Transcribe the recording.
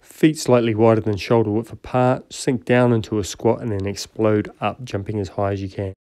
Feet slightly wider than shoulder width apart, sink down into a squat and then explode up, jumping as high as you can.